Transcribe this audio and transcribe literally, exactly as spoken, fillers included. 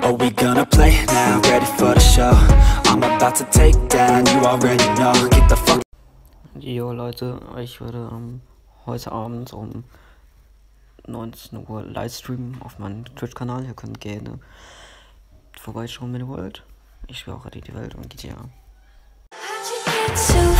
Are we gonna play now? Ready for the show? I'm about to take down, you already know. Get the fuck. Jo Leute, ich würde ähm, heute Abend um neunzehn Uhr Livestreamen auf meinem Twitch-Kanal. Ihr könnt gerne vorbeischauen, wenn ihr wollt. Ich spiele auch die Welt und G T A.